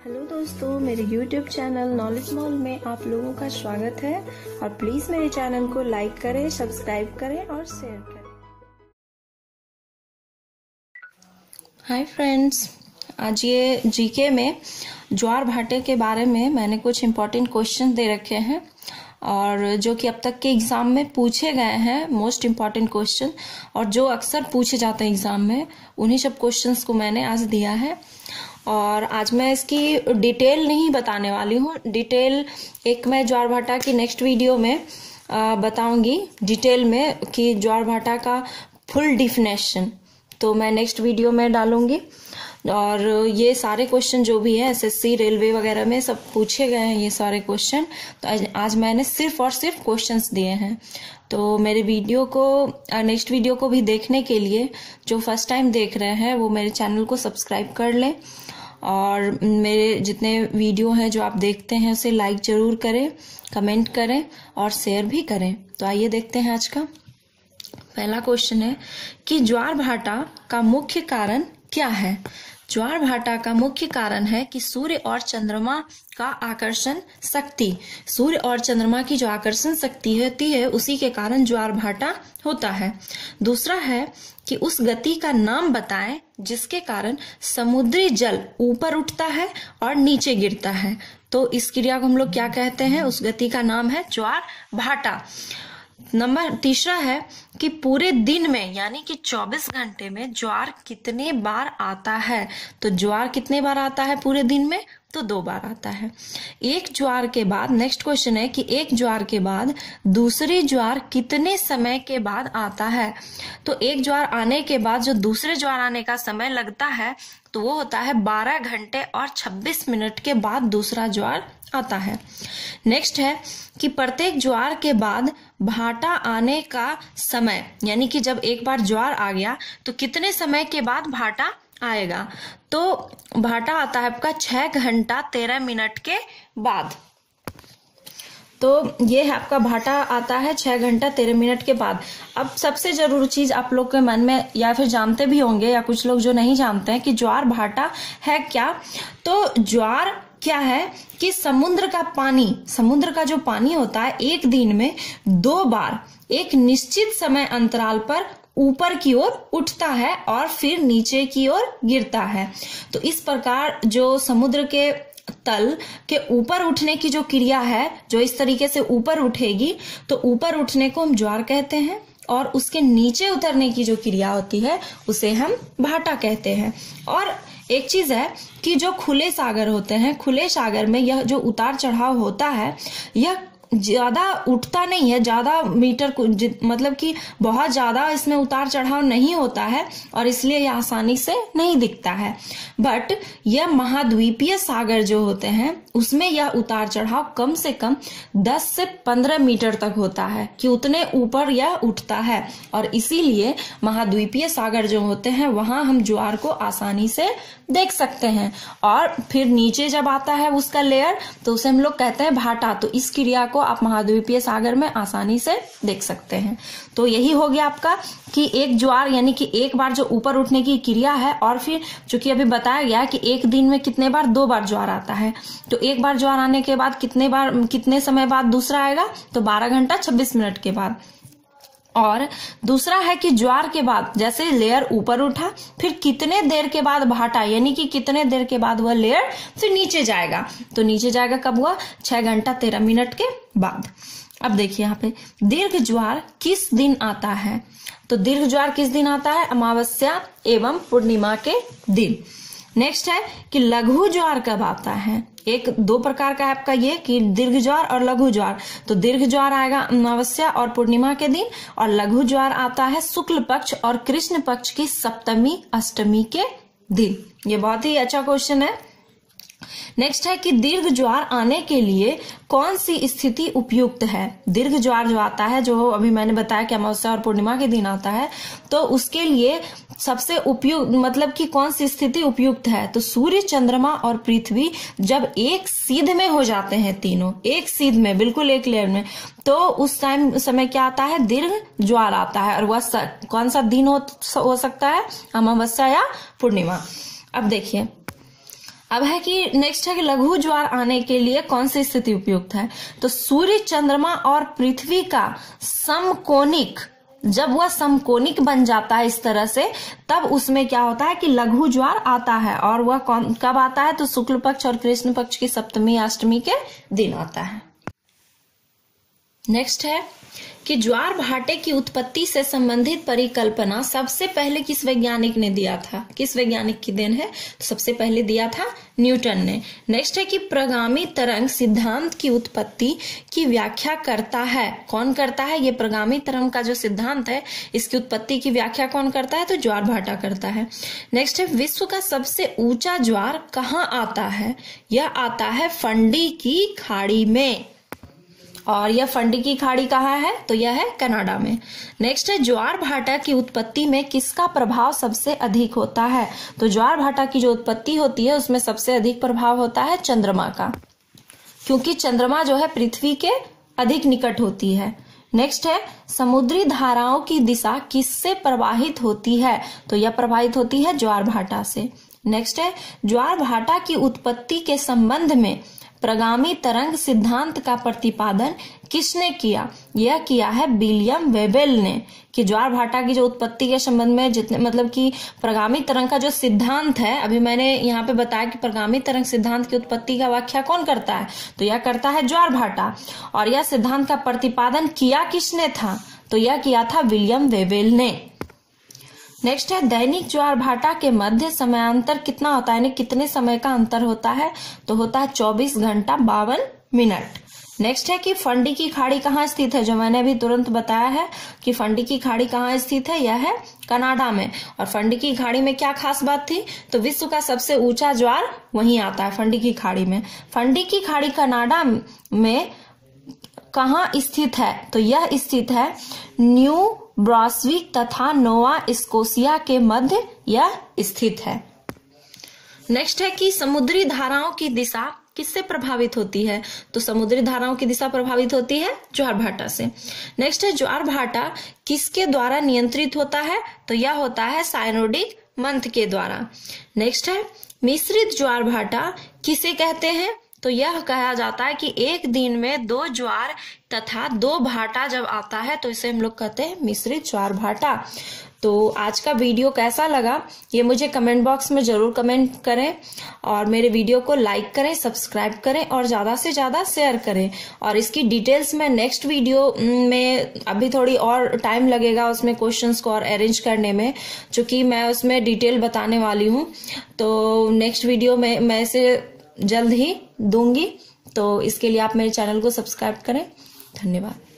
Hello दोस्तों, मेरे YouTube channel knowledge mall में आप लोगों का स्वागत है और प्लीज़ मेरे चैनल को लाइक करें, सब्सक्राइब करें और शेयर करें। हाय फ्रेंड्स, आज ये जीके में ज्वार भाटे के बारे में मैंने कुछ इम्पोर्टेंट क्वेश्चन दे रखे हैं और जो कि अब तक के एग्ज़ाम में पूछे गए हैं मोस्ट इम्पॉर्टेंट क्वेश्चन और जो अक्सर पूछे जाते हैं एग्ज़ाम में, उन्हीं सब क्वेश्चंस को मैंने आज दिया है। और आज मैं इसकी डिटेल नहीं बताने वाली हूँ। डिटेल एक मैं ज्वार भाटा की नेक्स्ट वीडियो में बताऊंगी डिटेल में कि ज्वार भाटा का फुल डिफिनेशन तो मैं नेक्स्ट वीडियो में डालूंगी। और ये सारे क्वेश्चन जो भी है एसएससी रेलवे वगैरह में सब पूछे गए हैं ये सारे क्वेश्चन, तो आज मैंने सिर्फ और सिर्फ क्वेश्चंस दिए हैं। तो मेरे वीडियो को नेक्स्ट वीडियो को भी देखने के लिए जो फर्स्ट टाइम देख रहे हैं वो मेरे चैनल को सब्सक्राइब कर लें और मेरे जितने वीडियो हैं जो आप देखते हैं उसे लाइक जरूर करें, कमेंट करें और शेयर भी करें। तो आइए देखते हैं आज का पहला क्वेश्चन है कि ज्वार भाटा का मुख्य कारण क्या है। ज्वार भाटा का मुख्य कारण है कि सूर्य और चंद्रमा का आकर्षण शक्ति, सूर्य और चंद्रमा की जो आकर्षण शक्ति होती है उसी के कारण ज्वार भाटा होता है। दूसरा है कि उस गति का नाम बताएं जिसके कारण समुद्री जल ऊपर उठता है और नीचे गिरता है। तो इस क्रिया को हम लोग क्या कहते हैं, उस गति का नाम है ज्वार भाटा। तीसरा है कि पूरे दिन में यानी कि 24 घंटे में ज्वार कितने बार आता है। तो ज्वार कितने बार आता है पूरे दिन में, तो 2 बार आता है। एक ज्वार के बाद नेक्स्ट क्वेश्चन है कि एक ज्वार के बाद दूसरी ज्वार कितने समय के बाद आता है। तो एक ज्वार आने के बाद जो दूसरे ज्वार आने का समय लगता है तो वो होता है 12 घंटे और 26 मिनट के बाद दूसरा ज्वार आता है। नेक्स्ट है कि प्रत्येक ज्वार के बाद भाटा आने का समय, यानी कि जब एक बार ज्वार आ गया तो कितने समय के बाद भाटा आएगा। तो भाटा आता है आपका 6 घंटा 13 मिनट के बाद। तो ये है आपका भाटा आता है 6 घंटा 13 मिनट के बाद। अब सबसे जरूरी चीज आप लोग के मन में या फिर जानते भी होंगे या कुछ लोग जो नहीं जानते हैं कि ज्वार भाटा है क्या। तो ज्वार क्या है कि समुद्र का पानी, समुद्र का जो पानी होता है एक दिन में 2 बार एक निश्चित समय अंतराल पर ऊपर की ओर उठता है और फिर नीचे की ओर गिरता है। तो इस प्रकार जो समुद्र के तल के ऊपर उठने की जो क्रिया है, जो इस तरीके से ऊपर उठेगी तो ऊपर उठने को हम ज्वार कहते हैं और उसके नीचे उतरने की जो क्रिया होती है उसे हम भाटा कहते हैं। और एक चीज है कि जो खुले सागर होते हैं, खुले सागर में यह जो उतार चढ़ाव होता है यह ज्यादा उठता नहीं है, ज्यादा मीटर मतलब कि बहुत ज्यादा इसमें उतार चढ़ाव नहीं होता है और इसलिए यह आसानी से नहीं दिखता है। बट यह महाद्वीपीय सागर जो होते हैं उसमें यह उतार चढ़ाव कम से कम 10 से 15 मीटर तक होता है कि उतने ऊपर यह उठता है और इसीलिए महाद्वीपीय सागर जो होते हैं वहां हम ज्वार को आसानी से देख सकते हैं। और फिर नीचे जब आता है उसका लेयर तो उसे हम लोग कहते हैं भाटा। तो इस क्रिया को आप महाद्वीपीय सागर में आसानी से देख सकते हैं। तो यही हो गया आपका कि एक ज्वार यानी कि एक बार जो ऊपर उठने की क्रिया है और फिर चूंकि अभी बताया गया कि एक दिन में कितने बार 2 बार ज्वार आता है, तो एक बार ज्वार आने के बाद कितने समय बाद दूसरा आएगा, तो 12 घंटा 26 मिनट के बाद। और दूसरा है कि ज्वार के बाद जैसे लेयर ऊपर उठा फिर कितने देर के बाद भाटा, यानी कि कितने देर के बाद वह लेयर फिर नीचे जाएगा। तो नीचे जाएगा कब हुआ, 6 घंटा 13 मिनट के बाद। अब देखिए यहाँ पे दीर्घ ज्वार किस दिन आता है। तो दीर्घ ज्वार किस दिन आता है, अमावस्या एवं पूर्णिमा के दिन। नेक्स्ट है कि लघु ज्वार कब आता है। 2 प्रकार का है आपका ये कि दीर्घ ज्वार और लघु ज्वार। तो दीर्घ ज्वार आएगा अमावस्या और पूर्णिमा के दिन और लघु ज्वार आता है शुक्ल पक्ष और कृष्ण पक्ष की सप्तमी अष्टमी के दिन। ये बहुत ही अच्छा क्वेश्चन है। नेक्स्ट है कि दीर्घ ज्वार आने के लिए कौन सी स्थिति उपयुक्त है। दीर्घ ज्वार जो आता है, जो अभी मैंने बताया कि अमावस्या और पूर्णिमा के दिन आता है, तो उसके लिए सबसे उपयुक्त मतलब कि कौन सी स्थिति उपयुक्त है। तो सूर्य, चंद्रमा और पृथ्वी जब एक सीध में हो जाते हैं, तीनों एक सीध में बिल्कुल एक लेयर में, तो उस समय क्या आता है, दीर्घ ज्वार आता है। और वह कौन सा दिन हो सकता है, अमावस्या या पूर्णिमा। अब देखिए अब है कि नेक्स्ट है कि लघु ज्वार आने के लिए कौन सी स्थिति उपयुक्त है। तो सूर्य, चंद्रमा और पृथ्वी का समकोणिक, जब वह समकोणिक बन जाता है इस तरह से, तब उसमें क्या होता है कि लघु ज्वार आता है। और वह कब आता है, तो शुक्ल पक्ष और कृष्ण पक्ष की सप्तमी अष्टमी के दिन आता है। नेक्स्ट है कि ज्वार भाटे की उत्पत्ति से संबंधित परिकल्पना सबसे पहले किस वैज्ञानिक ने दिया था, किस वैज्ञानिक की देन है, तो सबसे पहले दिया था न्यूटन ने। नेक्स्ट है कि प्रगामी तरंग सिद्धांत की उत्पत्ति की व्याख्या करता है, कौन करता है, ये प्रगामी तरंग का जो सिद्धांत है इसकी उत्पत्ति की व्याख्या कौन करता है, तो ज्वार भाटा करता है। नेक्स्ट है विश्व का सबसे ऊंचा ज्वार कहाँ आता है, यह आता है फंडी की खाड़ी में। और यह फंडी की खाड़ी कहाँ है, तो यह है कनाडा में। नेक्स्ट है ज्वार भाटा की उत्पत्ति में किसका प्रभाव सबसे अधिक होता है, तो ज्वार भाटा की जो उत्पत्ति होती है उसमें सबसे अधिक प्रभाव होता है चंद्रमा का, क्योंकि चंद्रमा जो है पृथ्वी के अधिक निकट होती है। नेक्स्ट है समुद्री धाराओं की दिशा किससे प्रवाहित होती है, तो यह प्रभावित होती है ज्वार भाटा से। नेक्स्ट है ज्वार भाटा की उत्पत्ति के संबंध में प्रगामी तरंग सिद्धांत का प्रतिपादन किसने किया, यह किया है विलियम वेबेल ने। कि ज्वार भाटा की जो उत्पत्ति के संबंध में जितने मतलब कि प्रगामी तरंग का जो सिद्धांत है, अभी मैंने यहाँ पे बताया कि प्रगामी तरंग सिद्धांत की उत्पत्ति का व्याख्या कौन करता है, तो यह करता है ज्वार भाटा। और यह सिद्धांत का प्रतिपादन किया किसने था, तो यह किया था विलियम वेबेल ने। नेक्स्ट है दैनिक ज्वार भाटा के मध्य समयांतर कितना होता है, यानी कितने समय का अंतर होता है, तो होता है 24 घंटा 52 मिनट। नेक्स्ट है कि फंडी की खाड़ी कहाँ स्थित है, जो मैंने अभी तुरंत बताया है कि फंडी की खाड़ी कहाँ स्थित है, यह है कनाडा में। और फंडी की खाड़ी में क्या खास बात थी, तो विश्व का सबसे ऊंचा ज्वार वहीं आता है फंडी की खाड़ी में। फंडी की खाड़ी कनाडा में कहाँ स्थित है, तो यह स्थित है न्यू ब्रांसविक तथा नोवा स्कोशिया के मध्य यह स्थित है। नेक्स्ट है कि समुद्री धाराओं की दिशा किससे प्रभावित होती है, तो समुद्री धाराओं की दिशा प्रभावित होती है ज्वार भाटा से। नेक्स्ट है ज्वार भाटा किसके द्वारा नियंत्रित होता है, तो यह होता है साइनोडिक मंथ के द्वारा। नेक्स्ट है मिश्रित ज्वार भाटा किसे कहते हैं, तो यह कहा जाता है कि एक दिन में 2 ज्वार तथा 2 भाटा जब आता है तो इसे हम लोग कहते हैं मिश्रित ज्वार भाटा। तो आज का वीडियो कैसा लगा ये मुझे कमेंट बॉक्स में जरूर कमेंट करें, और मेरे वीडियो को लाइक करें, सब्सक्राइब करें और ज्यादा से ज्यादा शेयर करें। और इसकी डिटेल्स में नेक्स्ट वीडियो में, अभी थोड़ी और टाइम लगेगा उसमें क्वेश्चंस को और अरेंज करने में, चूंकि मैं उसमें डिटेल बताने वाली हूँ। तो नेक्स्ट वीडियो में मैं इसे जल्द ही दूंगी, तो इसके लिए आप मेरे चैनल को सब्सक्राइब करें। धन्यवाद।